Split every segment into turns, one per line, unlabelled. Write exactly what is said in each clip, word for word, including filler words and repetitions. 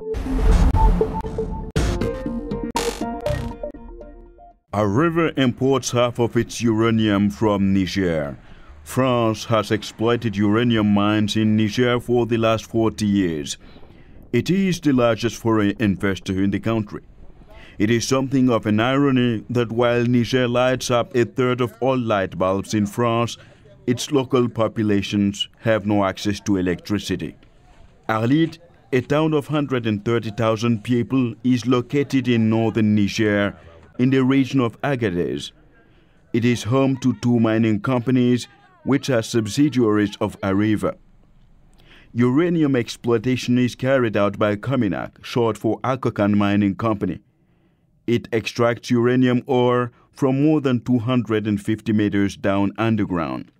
AREVA imports half of its uranium from Niger. France has exploited uranium mines in Niger for the last forty years. It is the largest foreign investor in the country. It is something of an irony that while Niger lights up a third of all light bulbs in France, its local populations have no access to electricity. Arlit, a town of one hundred thirty thousand people, is located in northern Niger, in the region of Agadez. It is home to two mining companies which are subsidiaries of AREVA. Uranium exploitation is carried out by Cominac, short for Akokan Mining Company. It extracts uranium ore from more than two hundred fifty meters down underground.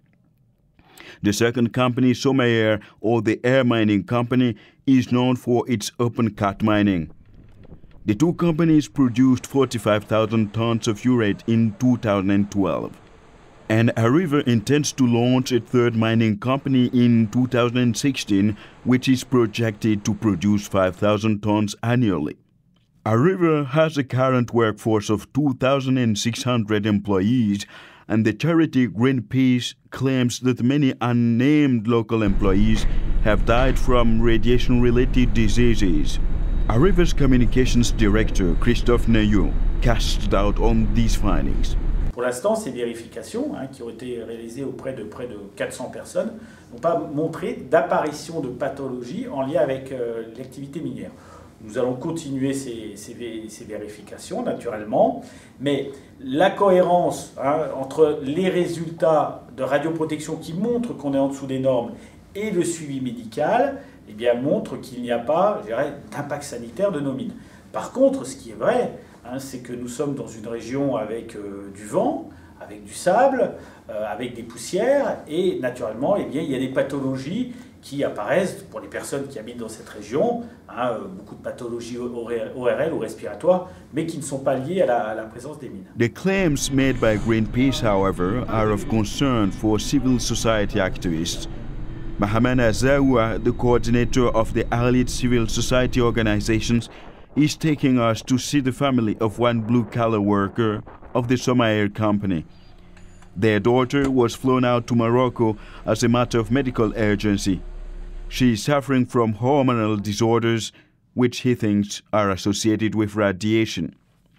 The second company, Somaïr, or the Air Mining Company, is known for its open cut mining. The two companies produced forty-five thousand tons of urate in two thousand twelve. And AREVA intends to launch a third mining company in two thousand sixteen, which is projected to produce five thousand tons annually. AREVA has a current workforce of two thousand six hundred employees, and the charity Greenpeace claims that many unnamed local employees have died from radiation-related diseases. AREVA's communications director, Christophe Neyo, cast doubt on these findings.
Pour l'instant, ces vérifications, hein, qui ont été réalisées auprès de près de quatre cents personnes, n'ont pas montré d'apparition de pathologie en lien avec euh, l'activité minière. Nous allons continuer ces, ces, ces vérifications, naturellement, mais la cohérence hein, entre les résultats de radioprotection qui montrent qu'on est en dessous des normes et le suivi médical, eh bien, montre qu'il n'y a pas, je dirais, d'impact sanitaire de nos mines. Par contre, ce qui est vrai, hein, c'est que nous sommes dans une région avec euh, du vent, avec du sable, euh, avec des poussières, et naturellement, eh bien, il y a des pathologies qui apparaissent pour les personnes qui habitent dans cette région, hein, euh, beaucoup de pathologies O R L ou respiratoires, mais qui ne sont pas liées à la, à la présence des mines.
The claims made by Greenpeace, however, are of concern for civil society activists. Mahamana Zawa, the coordinator of the Arlit Civil Society organizations, is taking us to see the family of one blue-collar worker of the Somaïr company. Their daughter was flown out to Morocco as a matter of medical urgency. She is suffering from hormonal disorders, which he thinks are associated with radiation.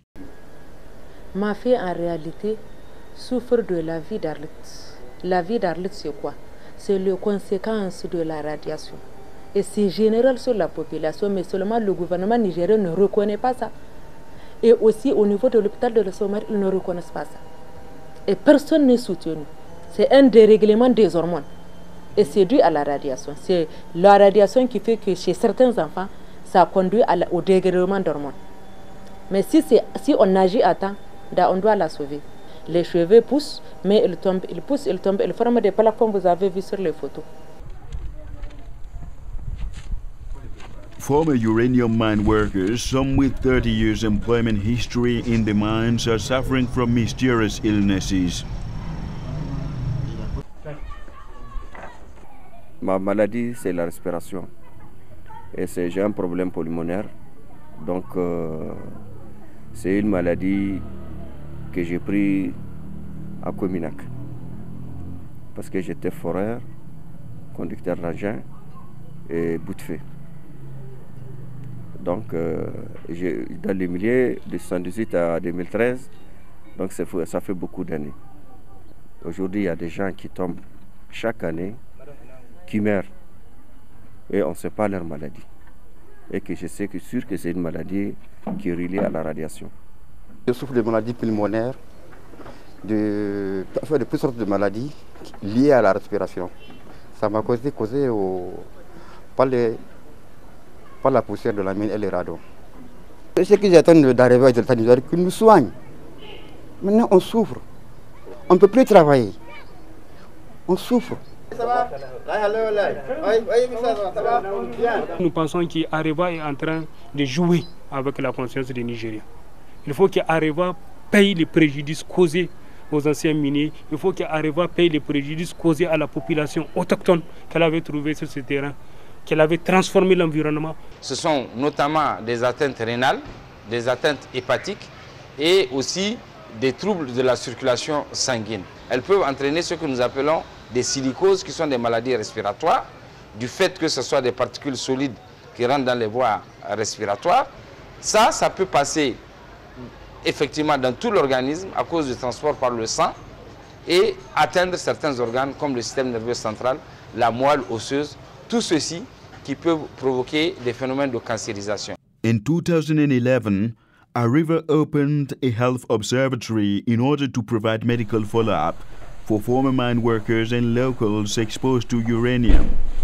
Ma fille, en réalité, souffre de la vie d'Arlit. La vie d'Arlit, c'est quoi? C'est les conséquences de la radiation. Et c'est général sur la population, mais seulement le gouvernement nigérien ne reconnaît pas ça. Et aussi au niveau de l'hôpital de la Somalie, ils ne reconnaissent pas ça. Et personne n'est soutenu. C'est un dérèglement des hormones. Et c'est dû à la radiation. C'est la radiation qui fait que chez certains enfants, ça conduit à la, au dérèglement d'hormones. Mais si, si on agit à temps, on doit la sauver. Les cheveux poussent, mais ils tombent, ils poussent, ils tombent, ils forment des plaques comme vous avez vu sur les photos.
Former uranium mine workers, some with thirty years employment history in the mines, are suffering from mysterious illnesses.
Ma maladie, c'est la respiration. Et j'ai un problème pulmonaire. Donc, euh, c'est une maladie que j'ai pris à Cominac. Parce que j'étais foreur, conducteur d'engin et bout de feu. Donc, euh, dans les milieux de soixante-dix-huit à deux mille treize, donc ça fait beaucoup d'années. Aujourd'hui, il y a des gens qui tombent chaque année, qui meurent, et on ne sait pas leur maladie. Et que je sais que sûr que c'est une maladie qui est reliée à la radiation.
Je souffre de maladies pulmonaires, de, de toutes sortes de maladies liées à la respiration. Ça m'a causé, causé au, par, les, par la poussière de la mine et les radons. Ce que j'attends d'arriver à l'État nigérien, qu'ils nous soignent. Maintenant, on souffre. On ne peut plus travailler. On souffre.
Nous pensons qu'AREVA est en train de jouer avec la conscience des Nigériens. Il faut qu'AREVA paye les préjudices causés aux anciens miniers. Il faut qu'AREVA paye les préjudices causés à la population autochtone qu'elle avait trouvée sur ce terrain, qu'elle avait transformé l'environnement.
Ce sont notamment des atteintes rénales, des atteintes hépatiques et aussi des troubles de la circulation sanguine. Elles peuvent entraîner ce que nous appelons des silicoses, qui sont des maladies respiratoires, du fait que ce soit des particules solides qui rentrent dans les voies respiratoires. Ça, ça peut passer effectivement dans tout l'organisme à cause du transport par le sang et atteindre certains organes comme le système nerveux central, la moelle osseuse, tout ceci qui peut provoquer des phénomènes de cancérisation.
In two thousand eleven, Arriva opened a health observatory in order to provide medical follow-up for former mine workers and locals exposed to uranium.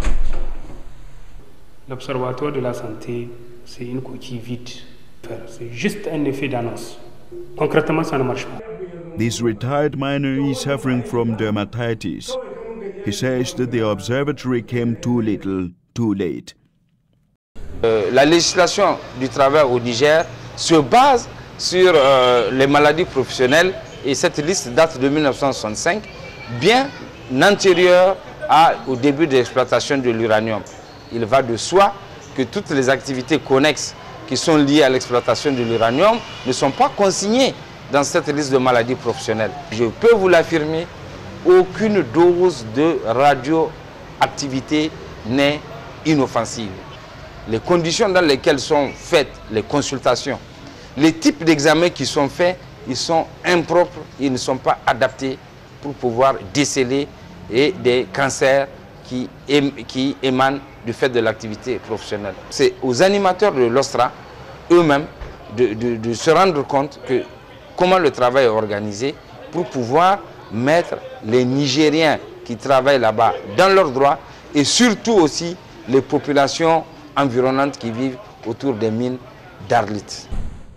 L'Observatoire de la santé, c'est une coquille vide. C'est juste un effet d'annonce. Concrètement, ça ne marche pas.
This retired miner is suffering from dermatitis. He says that the observatory came too little, too late.
Euh, la législation du travail au Niger se base sur euh, les maladies professionnelles et cette liste date de mille neuf cent soixante-cinq, bien antérieure à, au début de l'exploitation de l'uranium. Il va de soi que toutes les activités connexes qui sont liées à l'exploitation de l'uranium ne sont pas consignées dans cette liste de maladies professionnelles. Je peux vous l'affirmer, aucune dose de radioactivité n'est inoffensive. Les conditions dans lesquelles sont faites les consultations, les types d'examens qui sont faits, ils sont impropres, ils ne sont pas adaptés pour pouvoir déceler et des cancers qui, ém qui émanent du fait de l'activité professionnelle. C'est aux animateurs de l'Ostra eux-mêmes de, de, de se rendre compte que comment le travail est organisé pour pouvoir mettre les Nigériens qui travaillent là-bas dans leurs droits et surtout aussi les populations environnantes qui vivent autour des mines d'Arlit.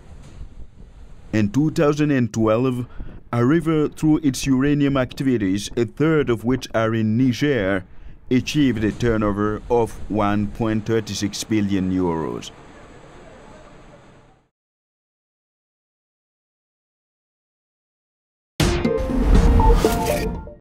In two thousand twelve, Arriva, through its uranium activities, a third of which are in Niger, achieved a turnover of one point three six billion euros.